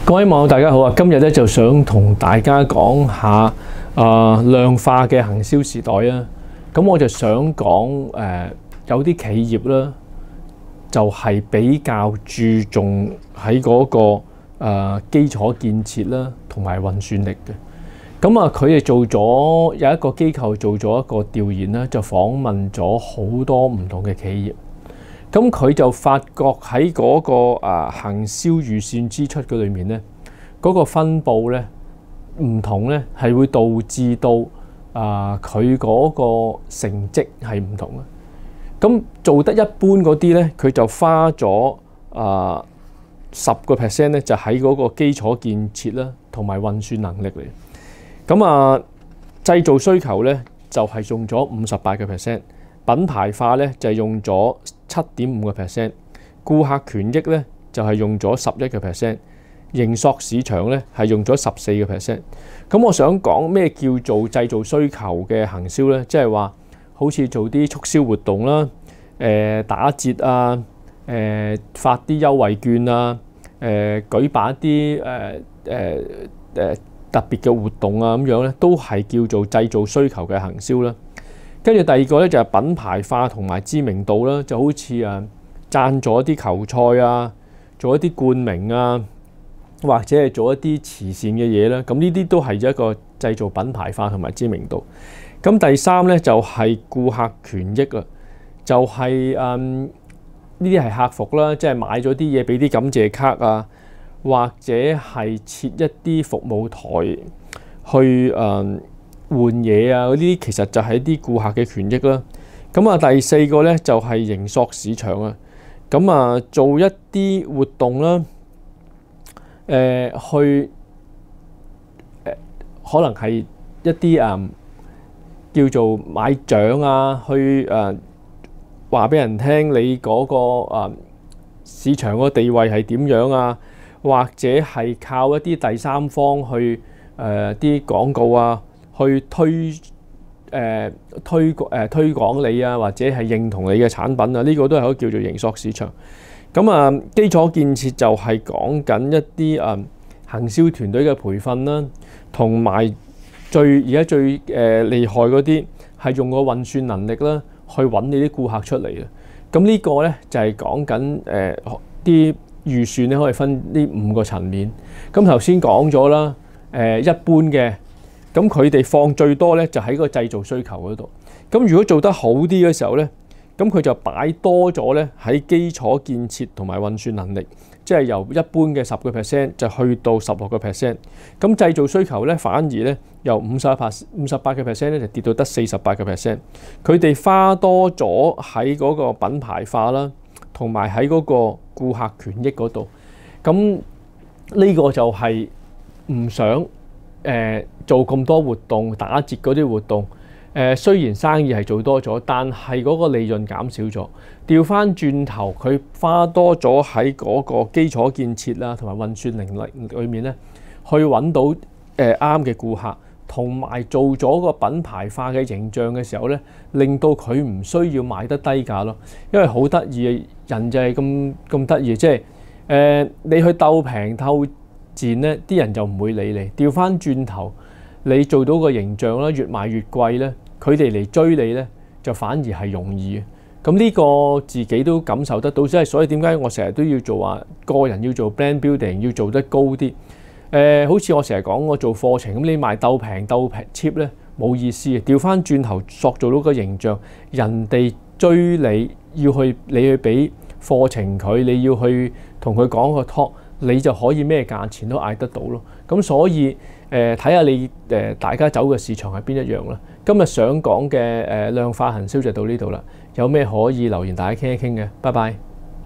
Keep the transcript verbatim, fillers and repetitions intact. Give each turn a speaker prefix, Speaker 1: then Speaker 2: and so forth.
Speaker 1: 各位網友大家好啊！今日咧就想同大家講下啊、呃、量化嘅行銷時代啊。咁我就想講誒、呃、有啲企業啦，就係、是、比較注重喺嗰、那個誒、呃、基礎建設啦，同埋運算力嘅。咁啊，佢哋做咗有一個機構做咗一個調研啦，就訪問咗好多唔同嘅企業。咁佢就發覺喺嗰個啊行銷預算支出嘅裏面咧，嗰個分佈咧唔同咧，係會導致到啊佢嗰個成績係唔同嘅。咁做得一般嗰啲咧，佢就花咗啊十個 percent 咧，就喺嗰個基礎建設啦，同埋運算能力嚟。咁啊製造需求咧就係用咗五十八個 percent。品牌化咧就係用咗七點五個 percent， 顧客權益咧就係用咗十一個 percent， 營索市場咧係用咗十四個 percent。咁我想講咩叫做製造需求嘅行銷咧？即係話好似做啲促銷活動啦，誒、呃、打折啊，誒、呃、發啲優惠券啊，誒、呃、舉辦一啲誒誒誒特別嘅活動啊，咁樣咧都係叫做製造需求嘅行銷啦。跟住第二個咧就係品牌化同埋知名度啦，就好似啊贊助一啲球賽啊，做一啲冠名啊，或者係做一啲慈善嘅嘢啦。咁呢啲都係一個製造品牌化同埋知名度。咁第三咧就係顧客權益啊，就係誒呢啲係客服啦，即係買咗啲嘢俾啲感謝卡啊，或者係設一啲服務台去誒。嗯換嘢啊嗰啲其實就係啲顧客嘅權益啦。咁啊第四個咧就係營索市場啊。咁啊做一啲活動啦，誒、呃、去誒、呃、可能係一啲啊、嗯、叫做買獎啊，去誒話俾人聽你嗰、那個啊、呃、市場個地位係點樣啊，或者係靠一啲第三方去誒啲廣告啊。去推誒、呃、推誒、呃、推廣你啊，或者係認同你嘅產品啊，呢、這個都係可以叫做營索市場。咁啊，基礎建設就係講緊一啲啊行銷團隊嘅培訓啦，同埋最而家最誒、呃、厲害嗰啲係用個運算能力啦，去揾你啲顧客出嚟嘅。咁呢個咧就係講緊誒啲預算咧可以分呢五個層面。咁頭先講咗啦，誒、呃、一般嘅。咁佢哋放最多咧，就喺個製造需求嗰度。咁如果做得好啲嘅時候咧，咁佢就擺多咗咧喺基礎建設同埋運算能力，即係由一般嘅十個 percent 就去到十六個 percent。咁製造需求咧，反而咧由五十八五十八個 percent 咧就跌到得四十八個 percent。佢哋花多咗喺嗰個品牌化啦，同埋喺嗰個顧客權益嗰度。咁呢個就係唔想誒、呃、做咁多活動打折嗰啲活動，誒、呃、雖然生意係做多咗，但係嗰個利潤減少咗。調翻轉頭，佢花多咗喺嗰個基礎建設啦，同埋運算能力裏面咧，去揾到誒啱嘅顧客，同埋做咗個品牌化嘅形象嘅時候咧，令到佢唔需要賣得低價咯。因為好得意嘅人就係咁咁得意，即係誒你去鬥平鬥賤咧，啲人就唔會理你。調翻轉頭，你做到個形象啦，越賣越貴咧，佢哋嚟追你咧，就反而係容易嘅。咁呢個自己都感受得到，即係所以點解我成日都要做話個人要做 brand building， 要做得高啲。誒、呃，好似我成日講我做課程咁，你賣鬥平鬥平 cheap 咧冇意思嘅。調翻轉頭塑造到個形象，人哋追你要去，你去俾課程佢，你要去同佢講個 talk。你就可以咩價錢都嗌得到咯。咁所以誒睇下你誒、呃、大家走嘅市場係邊一樣啦。今日想講嘅誒量化行銷就到呢度啦。有咩可以留言大家傾一傾嘅。拜拜。